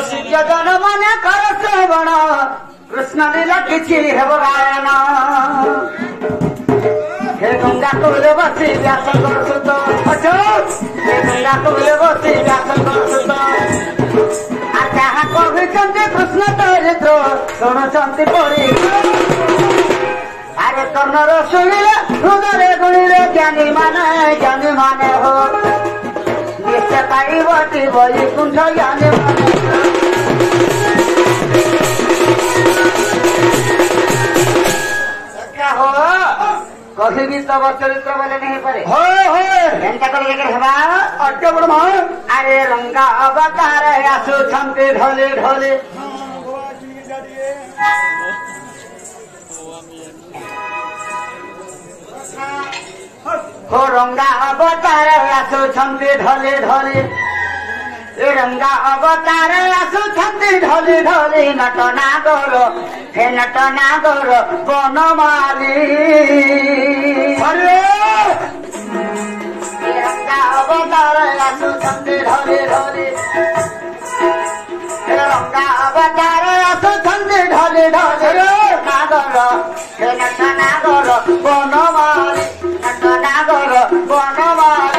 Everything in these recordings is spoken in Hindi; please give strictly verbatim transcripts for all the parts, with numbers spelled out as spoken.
शिष्य जन मन कर श्रवण कृष्ण लीला किछि हेब गायन हे गंगा कूले बसी व्यास करसुत हे गंगा कूले बसी व्यास करसुत आ जहा कहते कृष्ण चरित्र शुणुंट पढ़ी अरे कर्णर शुणिले हृदय गुणिले ज्ञानी माने ज्ञानी माने हो निश्चय पाइबती वैकुंठ ज्ञानी माने क्या हो कभी भी तब चरित्र बोले नहीं पारे एंता कर लेकर हेबा अड्डे बड़मा अरे रंगा अवतार आसु छंते ढोले ढोले हो रंगा अवतार आसु छंते ढोले ढोले ए रंगा अवतार आसु छंते ढोले ढोले नट नागर हे नट नागर बनमाली अरे रंगा अवतार आसु छंते ढोले ढोले रंगा अवतार आसु छंते ढोले ढोले नागर हे नट नागर बनमाली नट नागर बनमाली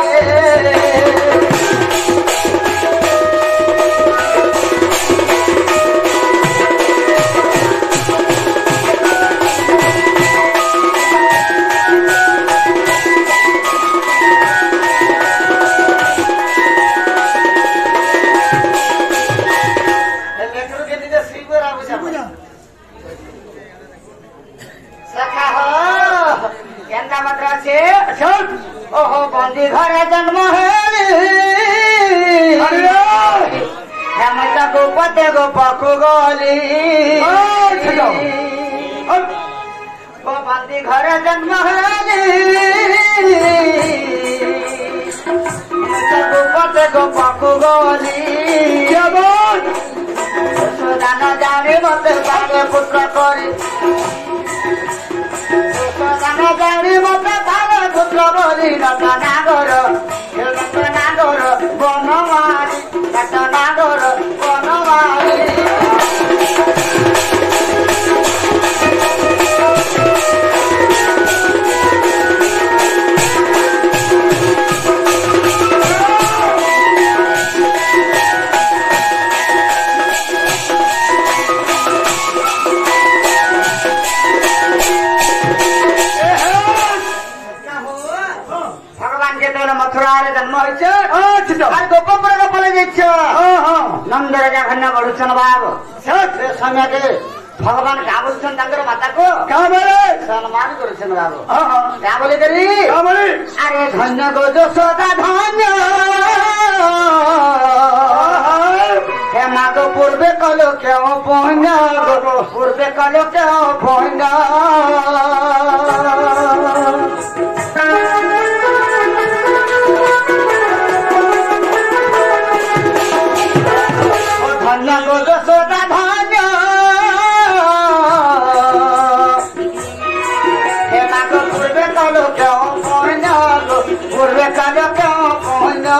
ओहो बंदी घरे जन्म हेमत गोपते गोपकु गली बंदी घरे जन्म गोपते गोपकु गली सुदान जाने मत बागे पुत्र करी सुदान जाने मत पुत्र बोली नट नागर नट नागर बनमाली नट नागर बनमाली जन्म गोपपुर पड़े नंद राजा खन्ना बढ़ुन बाबू समय के भगवान क्या बोलुन माता को सम्मान कर बाबू क्या बोले करी अरे धन्य गो यशोदा धन्य हेमा को पूर्वे कलो क्यों पहुंचा पूर्वे कलो क्यों पहुंचा धन्य गो यशोदा धन्य हेमा को पूर्वे कलो क्यों पहुंचा पूर्वे कलो क्यों पहुंचा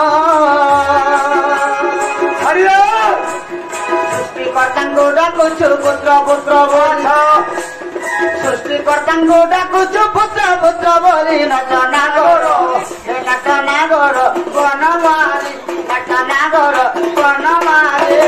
सृष्टिकर्ता डाकुछु पुत्र पुत्र बोल सृष्टिकर्ता डाकुछु पुत्र पुत्र बोली नट नागर नट नागर बनमाली नट नागर बनमाली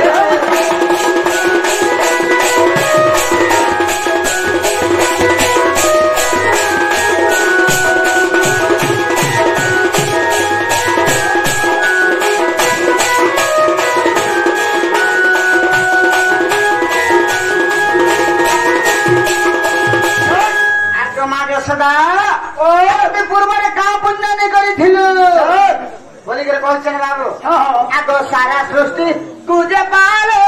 पूर्व का पुण्य नहीं करी बोलिक कहते बाबू आग सारा सृष्टि कुजे पाले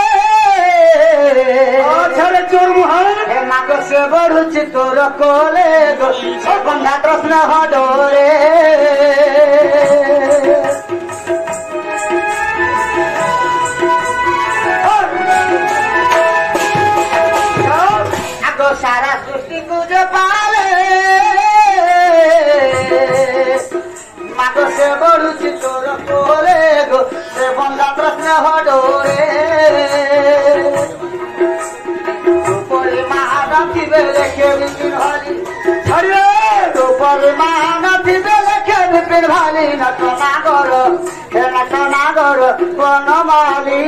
माग से बढ़ुची तोर कोले बंधा कृष्ण हडोरे आग सारा सृष्टि कुजे पाले से बढ़ुची तोर कोले गो से बंदा प्रश्न हडोरे গোবিন্দ ভালি নট নাগর হে নট নাগর বনমালী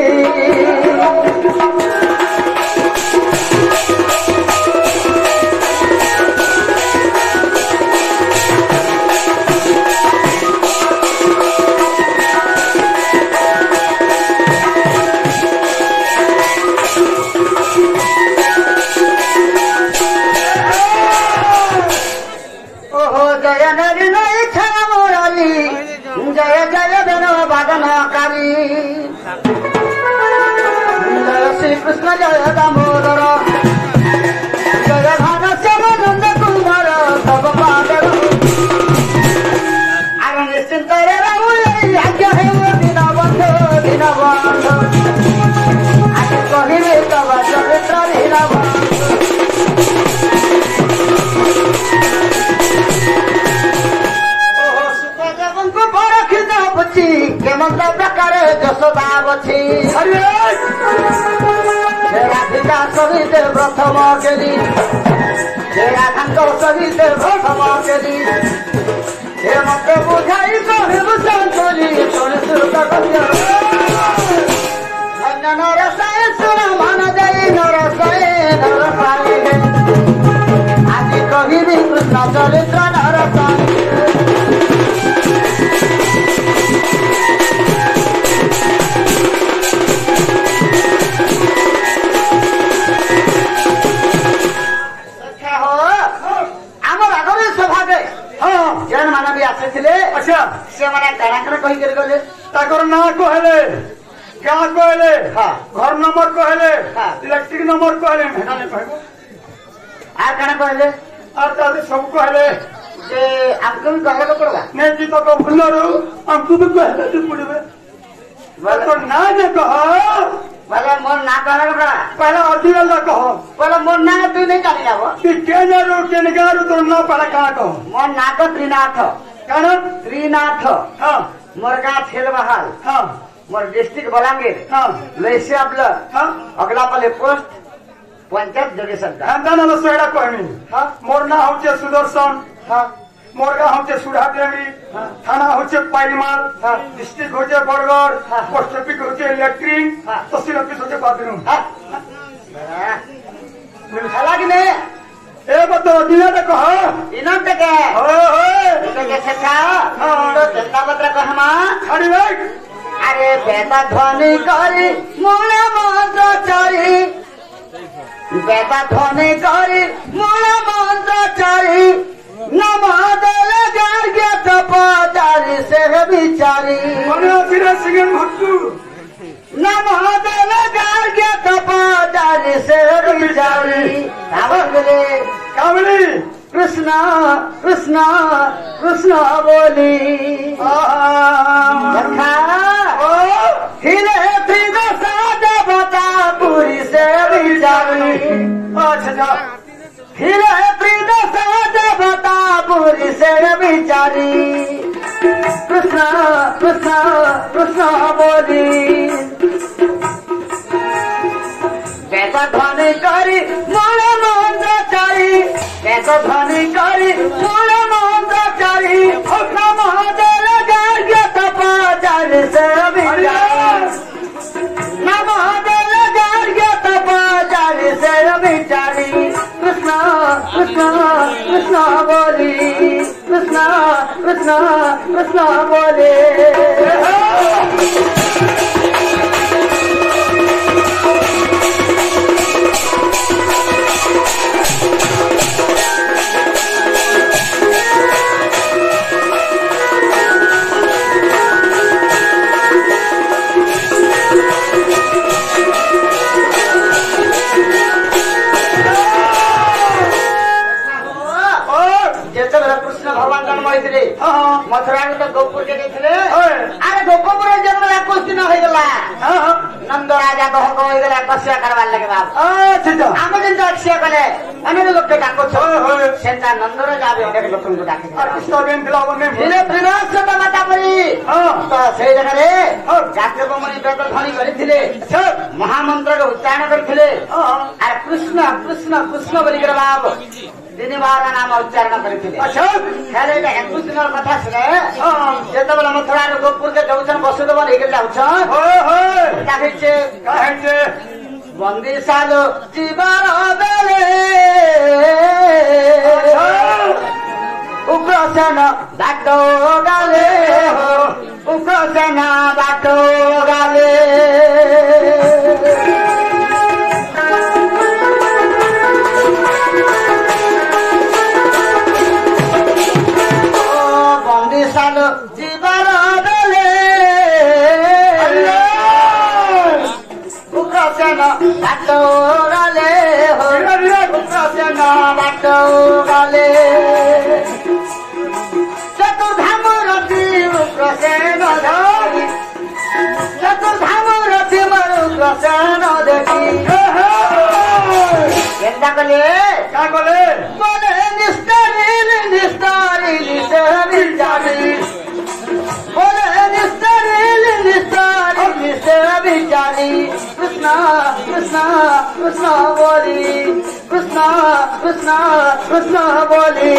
जय जय बेनो वादनकारी जय श्री कृष्ण जय दामोदर जय घन श्याम नंद कुमार सब पादर आगे निश्चिंत रहू आज्ञा है दिन बंधु दिन बंधु आज कहिबे तब चरित्र लीला केमंत प्रकार यशोदा बची राधिका सहित प्रथम केली राधांक सहित प्रथम केली हे मत बुझाई कहबु संतोली सुन सुत अन्य नर साय सुन मन जाई नर साय नर साय आज कहिबी कृष्ण चरित्र नर साय अच्छा से माने काराकर कहि कर गले ताकर ना कहले क्या कहले हां घर नंबर कहले हां इलेक्ट्रिक नंबर कहले हेना ने कहबो आ काना कहले और तादे सब कहले जे हमको भी कहले को पड़वा ने जी तो को भुलरो हमको भी कहले तो पड़बे बोले तो ना ने कहो बोले मोर ना कहले को पड़ा पहले ओरिजिनल ना कहो बोले मोर ना तू नहीं जानी जाबो तू केने रो केने गारो तो ना पड़ा का कहो मोर ना को त्रिनाथ कौन त्रिनाथ हाँ मोर गाँव छेलबहाल हाँ मोर डिस्ट्रिक्ट बलांगीर हाँ लैसिया ब्लॉक हाँ अगला पले पोस्ट पंचायत जोगेश्वर हाँ दाना लो सोड़ा कहनी हाँ मोर ना होचे सुदर्शन हाँ मोर गाँव होचे सुधा देवी हाँ थाना होचे पाइलमाल हाँ डिस्ट्रिक्ट होचे बरगढ़ हाँ पोस्ट ऑफिस होचे इलेक्ट्रिक हाँ तहसील ऑफिस होचे बाथरूम हाँ मिला कि नहीं ए बतो दिना त कह दिना त के हो हो त के छका तो चंदा पत्र कहमा खड़ी बैठ अरे बेटा ध्वनि करी मूल मंत्र चरी बेटा ध्वनि करी मूल मंत्र चरी नम दल गार्ग्य तपचारी से विचारी मने फिर सिंह भक्तु नम दल गार्ग्य तपचारी से विचारी कावले कावली कृष्ण कृष्ण कृष्ण बोली हिले फिर सादा बता पूरी से विचारी अच्छा हिले फिर सादा बता पूरी से विचारी कृष्ण कृष्ण कृष्ण बोली बेटा ध्वनि करी मूल मंत्र चारी बेटा ध्वनि करी मूल मंत्र चारी नम दल गार्ग्य तपचारी से विचारी नम दल गार्ग्य तपचारी से विचारी कृष्ण कृष्ण कृष्ण बोली कृष्ण कृष्ण कृष्ण बोले भगवान जन्म होते मथुरा तो गोपुर के गए अरे गोपुर जन्म कुछ दिन हो गला नंद राजा कह कह कष्या करवा लगे बाप आम जन अक्षय कले अनेक लोक के डाको सेंता नंद राजा भी अनेक लोक को डाके कृष्ण बेन दिलावने धीरे त्रिनाथ तो माता परी तो से जगह रे जाके को मनी बेद ध्वनि करिथिले महामंत्र के उच्चारण करथिले अरे कृष्ण कृष्ण कृष्ण बोली कर बाप दिन बार नाम उच्चारण करथिले अच्छा हेले इक्कीस दिन कथा सुने जेतबेला मथुरा रे गोपुर के जौछन वसुदेव लेके जाउछन हो हो काहे छे काहे छे बंदी सालो जीवन बेले उग्रसेन बाटो गाले हो उग्रसेन बाटो गाले बंदी सालो जीवन बेले उग्रसेन बाटो गाले हो उग्रसेन बाटो गाले चतुर्धाम रति उग्रसेन धरि चतुर्धाम रति उग्रसेन देखि केन्ता कले का कले बोले निस्तारी निस्तारी निस्तारी जानी बोले निस्तारी निस्तारी निस्तारी जानी कृष्ण कृष्ण कृष्ण बोली कृष्ण कृष्ण कृष्ण बोली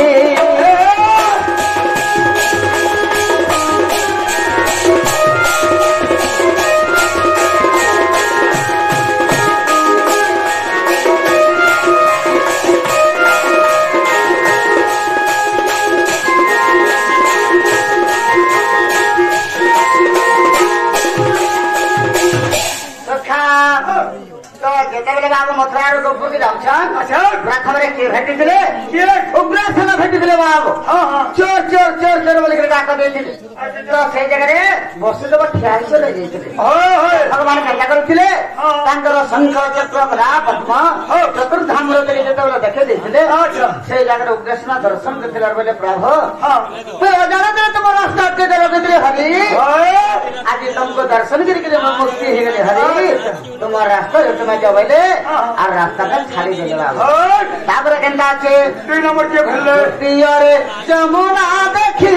जेतबेले बाबू मथुरा रो गोपुर के जाउछन अच्छा प्रथम रे के भेटिथिले के उग्रसेन भेटिथिले बाबू हां हां चोर चोर चोर चोर बोली के डाक देथिले तो से जगह रे वसुदेव ठियाई को ले जैथिले हो हो भगवान कन्या करथिले तांकर शंख चक्र गदा पद्म हो चतुर्धाम रो के जेतबेले देखे देथिले अच्छा से जगह रे उग्रसेन दर्शन करथिले बोले प्रभु हां तो जाना दे तुम रास्ता के दे देथिले हरि आज तुमको दर्शन करके मुक्ति हे गेले हरि तुम रास्ता तुम जबले আর রাস্তাটা ছাড়ি দিলে বাবা তারপরে কেনটা আছে দুই নম্বর কে ভুললে তীরে যমুনা দেখি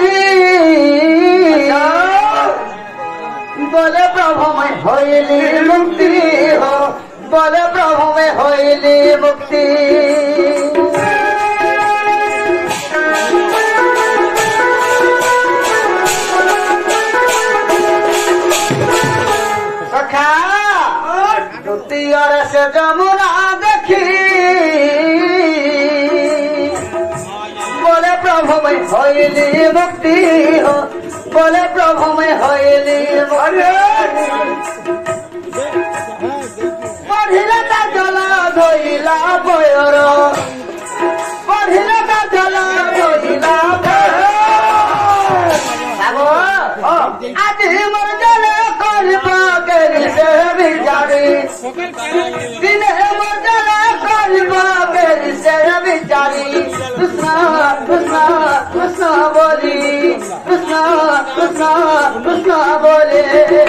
বলে প্রভু মই হইলি মুক্তি হো বলে প্রভু মই হইলি মুক্তি সখা तीर से जमुना देखी बोले प्रभु मैं होइली मुक्ति हो बोले प्रभु मैं होइली पढ़िला ता जला धोइला बयर पढ़िला ता जला धोइला बाबू आज मोर जले करबा करी से बिचारी दिने मजला करबा करी से बिचारी कृष्ण कृष्ण कृष्ण बोली कृष्ण कृष्ण कृष्ण बोले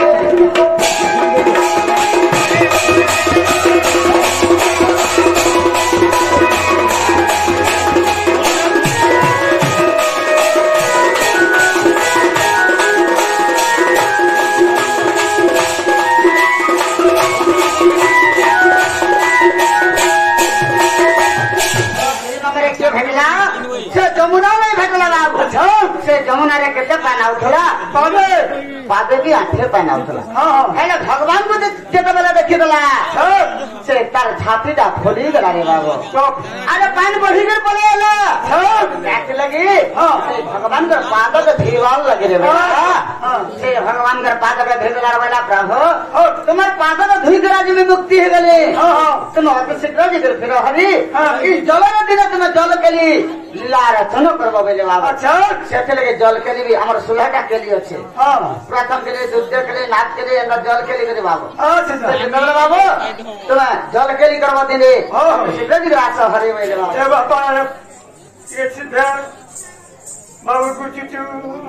जमुना में भेटला बाबू से जमुना रे केते पाना उठला पादे पादे भी आठे पाना उठला हां हेले भगवान को जेते बेला देखि देला से तार छाती दा खोली गला रे बाबू अरे पानी बढ़ी के पले आला देख लगी हां भगवान के पाद के धीवाल लगे रे बाबा से भगवान के पाद के धीवाल वाला प्रभु तुम्हारे पाद के धुई के राज में मुक्ति है गले हां तुम अति शीघ्र जी फिर हरि ई जल दिन तुम जल केली लीला रचना करबो बेले बाबा अच्छा सेते लगे जल केली भी हमर सुलहटा केली अछि हां प्रथम के लिए दूध के लिए नाच के लिए जल केली करे बाबू अच्छा अच्छा बाबू तुम जल केली करबो दिने हां शीघ्र जी रास हरि बेले बाबा ए बाबा ये सिद्धार बाबू कुचू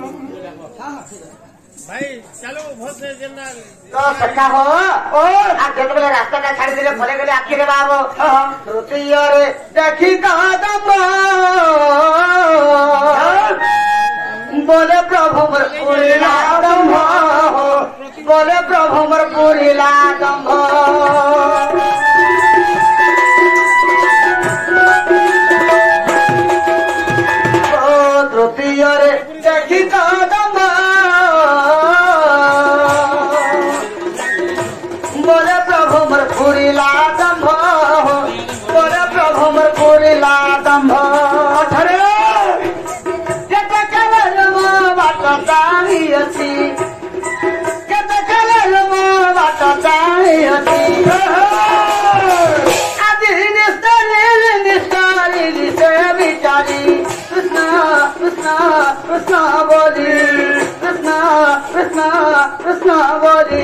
भाई चलो बहुत से जन्नत तो सखा हो ओ आ जब बेले रास्ता का छाड़ दिले भले गेले आखी रे बाबू हां तृतीय रे देखी कदम बोले प्रभु मोर पुरीला दम्भ बोले प्रभु मोर पुरीला दम्भ प्रभु मोर पुरीला दम्भ मोर प्रभु मोर पुरीला दम्भ अठरे केते कलर मो बाट जाई अछि केते कलर मो बाट जाई अछि आदि निस्तरी निस्तरी निसे विचारी कृष्ण कृष्ण कृष्ण बोली कृष्ण कृष्ण कृष्ण बोली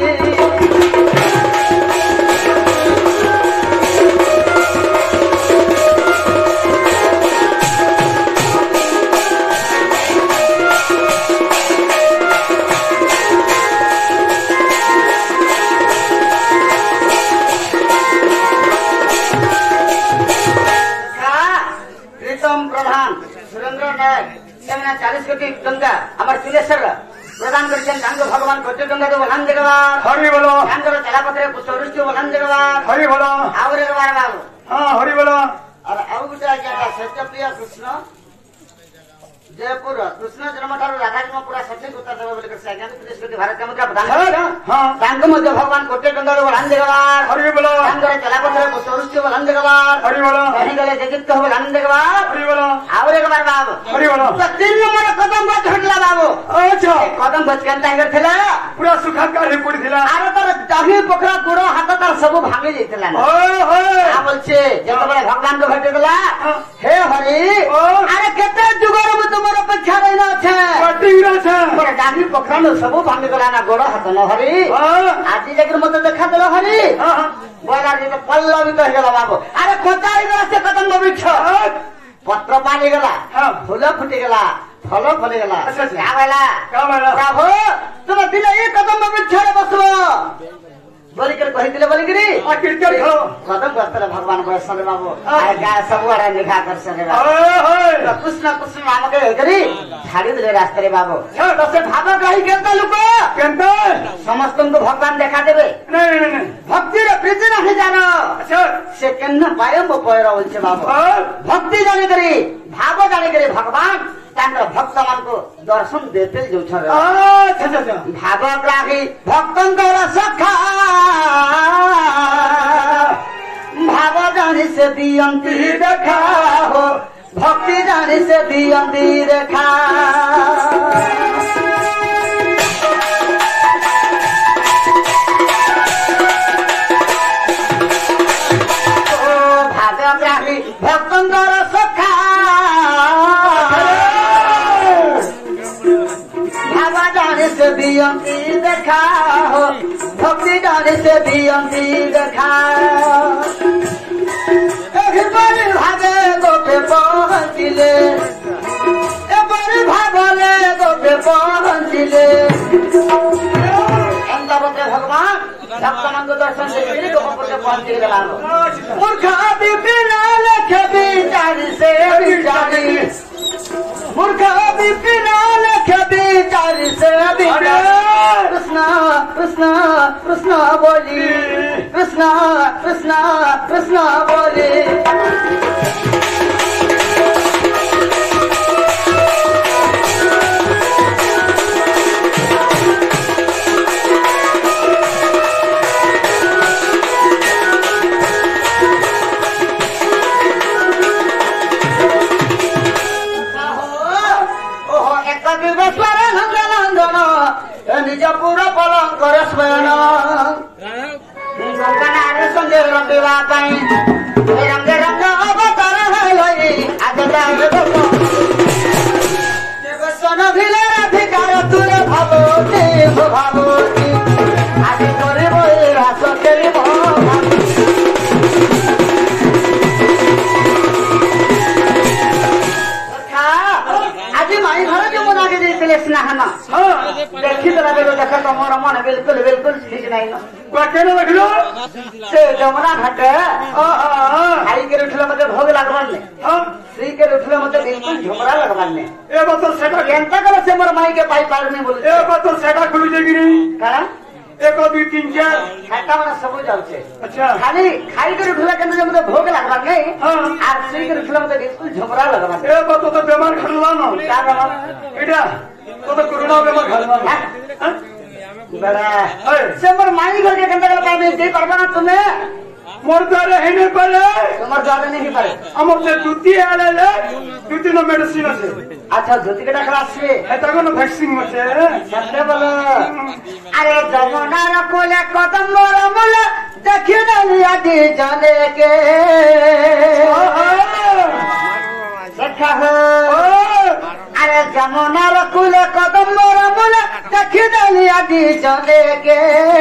चालीस कोटी टंका आमर तिलेश्वर प्रदान कर भगवान कोटी टंका तो बलान जगवार हरि बोलो चला पत्र पुष्पवृष्टि बलान जगवार हरि बोलो आवर एक बार बाबू हाँ हरि बोलो और आउ गुटे सत्यप्रिय कृष्ण जयपुर कृष्ण जन्म ठारू राधा जन्म पूरा सचिन उत्तर देव बोल कर आज्ञा तिलेश कोटी भारत का मुद्रा प्रदान हां तांग मध्य भगवान कोटी टंका तो बलान जगवार हरि बोलो तांगर चला पत्र पुष्पवृष्टि बलान जगवार हरि बोलो कहीं गले जगत को बलान जगवार हरि बोलो आवर एक बार बाबू हरि बोलो तो तीन नंबर कदम बच हटला बाबू अच्छा कदम बच केनता हेगर थिला पूरा सुखा काढ़ी पड़ी थिला आरो तर दाही पोखरा गोड़ो हाथ तर सब भांगी जैतला ओए होए आ बोलछे जब बड़े भगवान को भेट गेला हे हरि अरे केते जुगर में तुमर अपेक्षा रहना छे कटिंग रे छे बड़े दाही पोखरा में सब भांगी गेला ना गोड़ो हाथ न हरि आज जगर मत देखा देलो हरि बोला जे तो पल्लवी तो गेला बाबू अरे कोताई गला से कदम बिछ पत्र पानी गला फूल फुटी गला फल फली गला क्या बोला क्या बोला प्रभु तुम दिले एक कदम बिछारे बसबो बोली कर कहि दिले बोली गिरी आ क्रिकेट खेलो कदम बसले भगवान बसले बाबू अरे का सब वाला निभा कर सके ओए होए तो कृष्ण कृष्ण नाम के करी छाड़ी दिले रास्ते रे बाबू हे तो से भाग गाई केनता लोक केनता समस्त को भगवान देखा देबे नहीं नहीं नहीं भक्ति रे प्रीति नहीं जानो अच्छा से केन पाए मो पयरा होचे बाबू भक्ति जाने करी भाव जाने करी भगवान तांकर भक्त मान को दर्शन देते जो छरे अच्छा अच्छा भागवत राखी भक्तन को सखा भाव जाने से दियंती देखा हो भक्ति जाने से दियंती देखा भागवत राखी भक्तन को सखा से दियंती देखा हो भक्ति जाने से दियंती देखा एक बार भागे गोपे पहुंचिले एक बार भागले गोपे पहुंचिले एंता बोलते भगवान भक्तन को दर्शन देके गोपे पर पहुंच गला मूर्खा बिना लेखे बिचारी से बिचारी मूर्खा बिना लेखे बिचारी से कृष्ण कृष्ण कृष्ण बोली कृष्ण कृष्ण कृष्ण बोली निज पूरा पलंग करे स्वयं गंगानारे संगे रंगीला पाई रंग रंग अवतार है लई आज तारे बको देव सन भिले अधिकार तुरे भावोती भावोती आज करे बोई रास केली आज माई घर जो मना के देते स्नान देखी तो देख तो मोर मन बिल्कुल बिल्कुल ठीक नहीं केन देखलो से जमुना घाट खाई के उठले मते भोग लगवान ने श्री के उठले मते बिल्कुल झुमरा लगवान ने ए बतो सेटा केनता कल से मोर माई के पाई पार नहीं बोल ए बतो सेटा खुली जेगिरी काना एक दो तीन चार खाता माने सब जाउछे अच्छा खाली खाई के उठले केन मते भोग लगवान नहीं आ श्री के उठले मते बिल्कुल झुमरा लगवान ए बतो तो बेमार खड़ला न का बेमार एटा तो तो कोरोना बेमार खड़ला बड़ा से मोर माई घर के कंदा का में दे परबा ना तुमे मोर द्वारा है नहीं पारे तुम्हार द्वारा नहीं पारे हमर से दूती आले ले दूती नो मेडिसिन আছে अच्छा दूती के डाक्टर আছে এটা কোন ভ্যাকসিন আছে সত্যি বলো আরে যমুনা রকলে কদম মোর মোলে দেখি না আদি জানে কে দেখা हो अरे जमुना रकुले कदम मोर मोले देखी ना आदि जाने के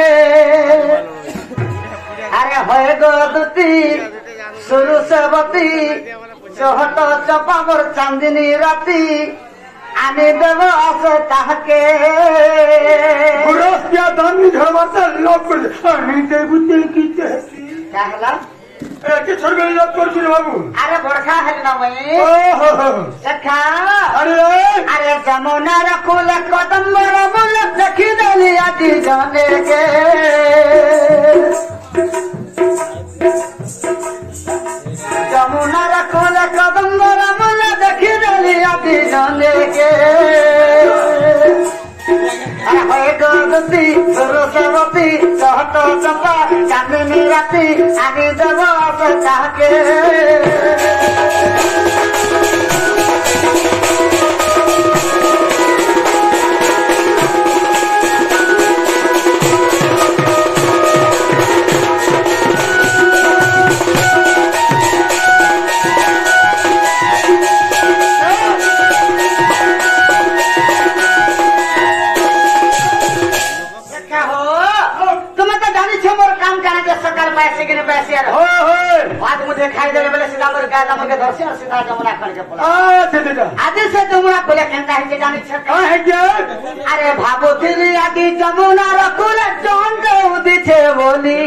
अरे होए गो दूती शुरू से बती चौहट चपा मोर चांदनी राती आने देव आसे ताके गुरस क्या दानी घरवा से लोग आने देव ते कीते कहला ए के छोड़ गई लोग कर फिर बाबू अरे बड़खा है ना मैं ओहो सखा अरे अरे जमुना रकुले कदम मोर मोले देखी ना आदि जाने के जमुना रखोले कदम मोर मोले देखी ना आदि जाने के होए गो दूती सुरसवती चहट चंपा चांदनी राती आनी देव आसे ताके पैसे के पैसे हो हो बात मुझे खाई देने वाले सीधा मोर गाय दाम के दर्शन और सीधा जमुना खड़ के बोला अच्छा बेटा आदि से जमुना बोले कहता है जे जानी छ का है क्या अरे भाबो थी आदि जमुना रखुले जोन दे उदी छे बोली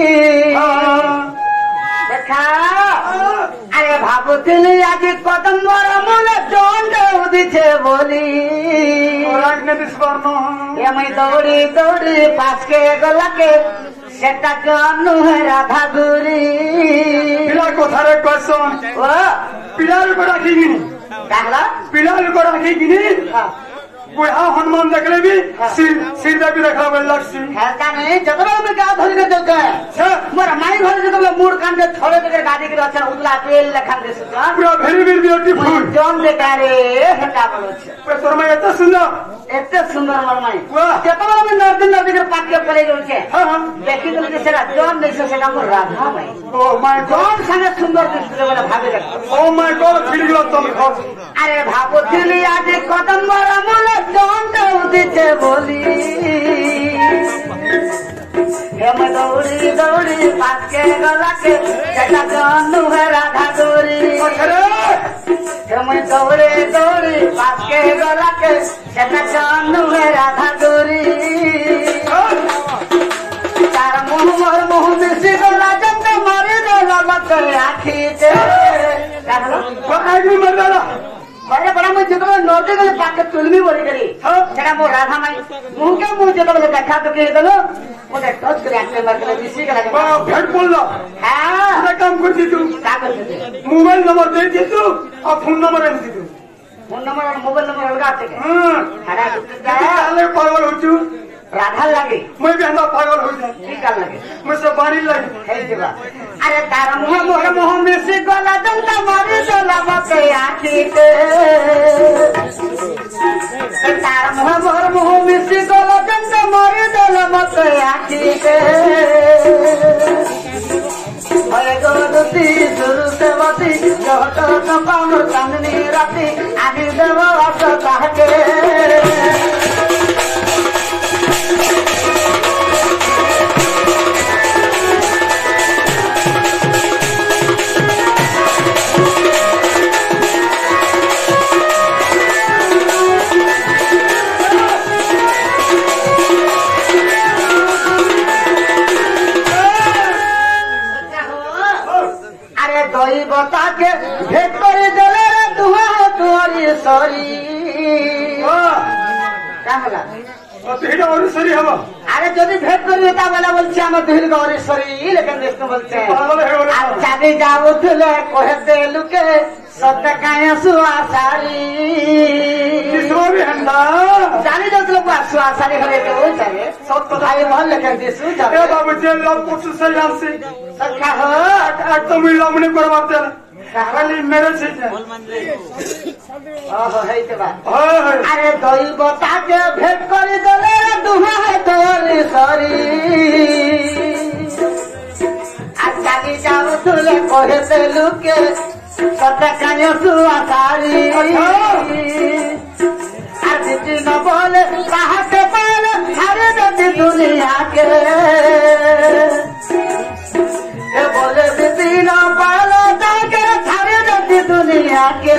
देखा अरे भाबो थी आदि कदम मोर मोले जोन दे उदी छे बोली और ने दिसबानो ये मैं दौड़ी दौड़ी पास के गला के सेटा कानु है राधा गुरी पिला को थारे क्वेश्चन ओ पिलार को राखी गिनी कहला पिलार को राखी गिनी बुढ़ा हनुमान देखले भी सिर सिर दे भी रखा बे लक्ष्मी कहता नहीं जतरा में का धरि के देख है मोर माई घर जे तो मूड कान दे थोड़े के गाड़ी के रचना उजला तेल लखन दे सुजा पूरा वेरी वेरी ब्यूटीफुल जोन दे करे हटा बोलो छे पे तोर में एते सुंदर एते सुंदर मोर माई वाह जतरा में नदी नदी के पाक के पड़े गयो छे हां हां देखि तो के सेरा जोन नहीं से सेटा मोर राधा माई ओ माय गॉड जोन संगे सुंदर दिसले वाला भागे रख ओ माय गॉड फिर गलो तुम अरे भाबो थी आज कदम मोर मोले जोन दे उदी छे बोली हम दौड़ी दौड़ी पास के गला के जटा जानू है राधा गोरी हम दौड़े दौड़ी पास के गला के जटा जानू है राधा गोरी तार मुँह मोर मुँह मिसी गला जब मारे गला मत आखी दे आदमी मर गया बड़े बड़ा मुझे जब नोटे गले पाके तुलमी बोली करी जरा वो राधा माई मुंह के मुंह जब देखा तो के दलो मुझे टच करे आके मर गले दिसी के लगे वाह भेट बोल लो हां क्या काम करती तू क्या करती थी मोबाइल नंबर दे दी तू और फोन नंबर दे दी तू फोन नंबर और मोबाइल नंबर अलगा थे हां हरा क्या काले पागल हो तू राधा लगे मैं भी अंदर पागल हो जाए ठीक कर लगे मुझसे बारी लगी है जीवा अरे तारा मुंह मोर मुंह में से गला दंता मारे चला मत आखी ते तारा मुंह मोर मुंह में से गला दंता मारे चला मत आखी ते होए गो दूती सुरु से बती जोट चंपा मोर चांदनी राती आनी देव आस ताके दई बता के भेट कर देले तुहा तोरी सरी कहला तो और सरी हवा अरे যদি भेट करी ता वाला बोलছে আমার দিল গৌরী সরি लेकिन विष्णु बोलছে আর চাঁদি যাও তুলে কহে দে লুকে सत्य काया सुआ सारी किसरो भी हंदा जानी दस लोग सुआ सारी घरे के हो चाहे सब तो भाई मोहल लेकर दिसु जावे ए बाबू जे लोग कुछ से यांसी सखा हो आज तो मिल हमने करवाते खाली मेरे से ओहो है के बात हां अरे दई बता के भेंट कर देले दुहा है तोरी सरी आज जागी जाओ तुले कहे ते लुके सत्य काया सुआ सारी आज दिन बोले कहा के पाले हरे नदी दुनिया के ए बोले दिन पाले ताके हरे नदी दुनिया के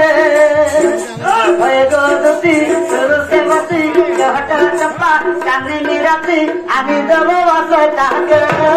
ओए गोदती सुरु से मती हटा चप्पा चांदी निराती आमी देव वासता के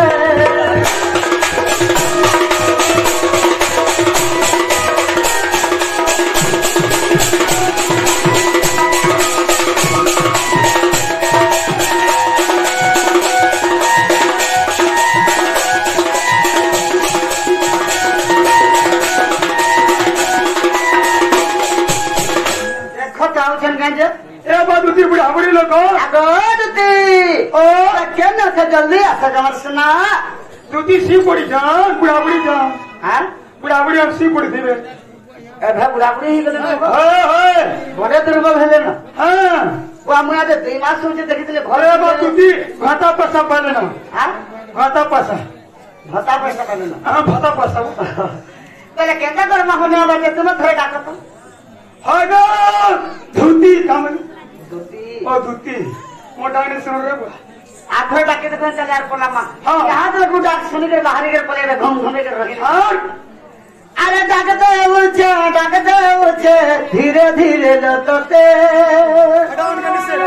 ए बादुती बुढ़ा बुढ़ी लोग आगोदती ओ केन से जल्दी आसा जमर सुना दुती सी पड़ी जान बुढ़ा बुढ़ी जान हां बुढ़ा बुढ़ी अब सी पड़ी थी ए भा बुढ़ा बुढ़ी ही गले हां हां बड़े दुर्बल हेले ना हां वो हम आज दुई मास सोचे देखितले अरे बादुती घाटा पैसा पाले ना हां घाटा पैसा भता पैसा पाले ना हां भता पैसा पहले केंदा दरमा होने वाला के तुम थोड़े डाकत हागा धुती काम दुती ओ धुती मोटा ने सुन रे आठो डाके तो चल यार पोला मा हाँ। यहां तो गुड डाक सुन के बाहर के पले घूम घूम के रखे और अरे डाकते उछे डाकते उछे धीरे धीरे लतते डाउन करने से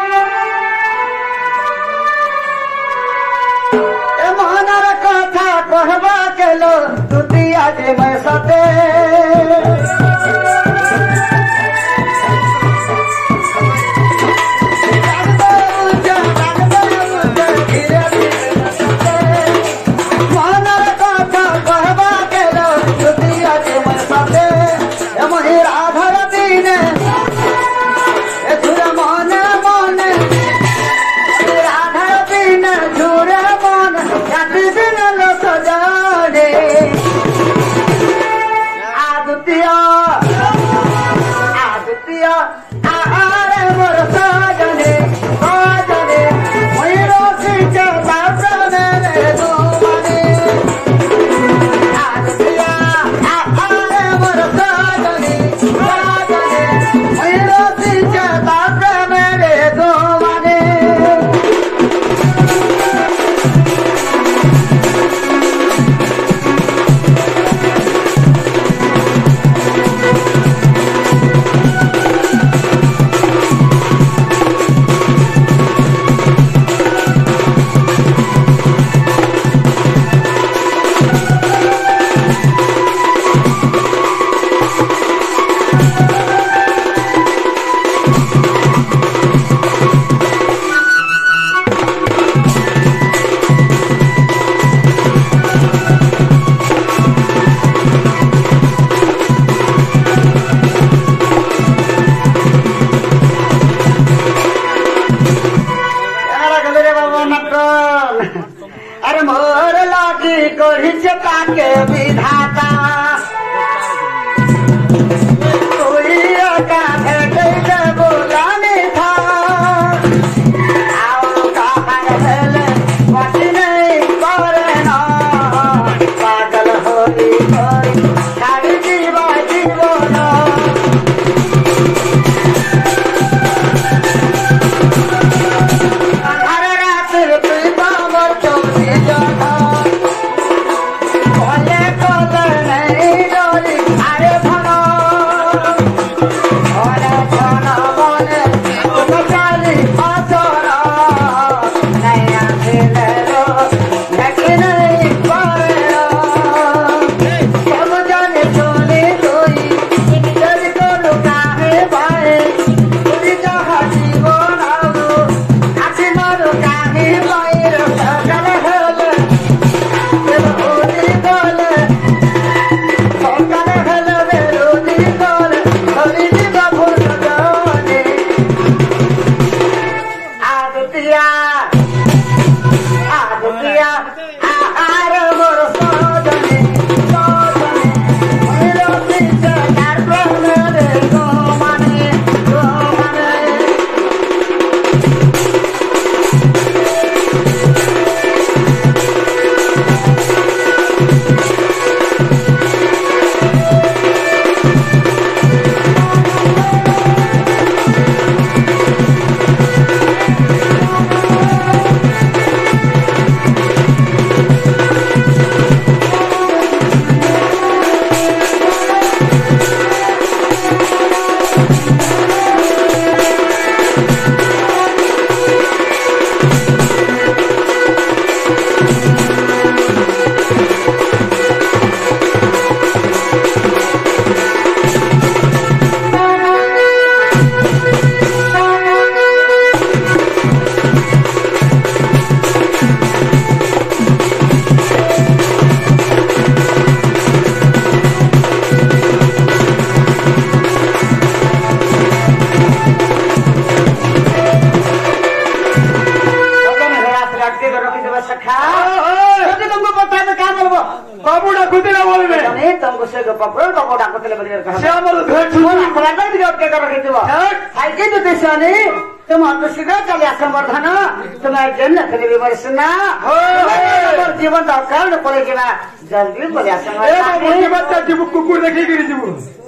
ए मोहनर कथा कहबा के लो दुती आज मैं सते अरे मोर लागी कोढ़ी चका के विधाता कोई का भेटे बोलाने था आओ कहाँ हेले बाकी नहीं करना पागल होई कोई खाली जीवा जीवना हर रात पीता मर चौकी जाना भले को बाबू डाकुଥିଲେ बोलबे ତମେ ତମକୁ ସେ ପପର ବାବୁ ଡାକୁଥିଲେ ବୋଲି କହ ସେ ଆମର ଧେଛୁ ଖରାଟା ଟିକେ ଅଟକେ କରି ରଖିଥିବ ଖାଇକି ଯଦି ଶୁଣି तुम तो शीघ्र चले असंवर्धन तुम्हें जन्म फिर भी वर्ष ना जीवन दरकार पड़े जल्दी बोले जीवन कुकुर देखी गिरी जीव